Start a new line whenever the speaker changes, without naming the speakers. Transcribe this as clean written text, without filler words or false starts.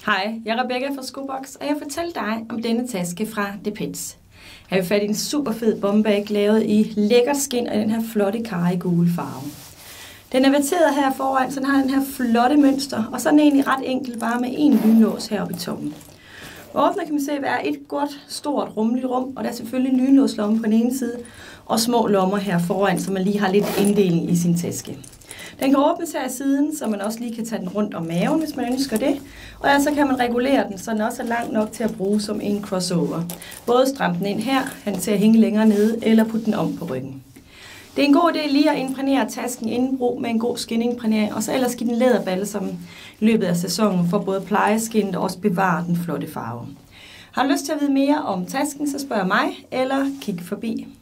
Hej, jeg er Rebecca fra Skobox, og jeg fortæller dig om denne taske fra Depends. Her har vi fat i en super fed bombag lavet i lækkert skind og den her flotte karry gule farve. Den er verteret her foran, så den har den her flotte mønster, og så er den egentlig ret enkel, bare med en lynlås heroppe i toppen. Åbner kan man se være et godt, stort, rummeligt rum, og der er selvfølgelig lynlåslomme på den ene side, og små lommer her foran, så man lige har lidt inddeling i sin taske. Den kan åbnes her i siden, så man også lige kan tage den rundt om maven, hvis man ønsker det. Og så kan man regulere den, så den også er lang nok til at bruge som en crossover. Både stramme den ind her, han til at hænge længere nede, eller putte den om på ryggen. Det er en god idé lige at imprægnere tasken inden brug med en god skinnimprægnering, og så ellers give den læderballe som i løbet af sæsonen for både plejeskinnet og også bevare den flotte farve. Har du lyst til at vide mere om tasken, så spørg mig eller kig forbi.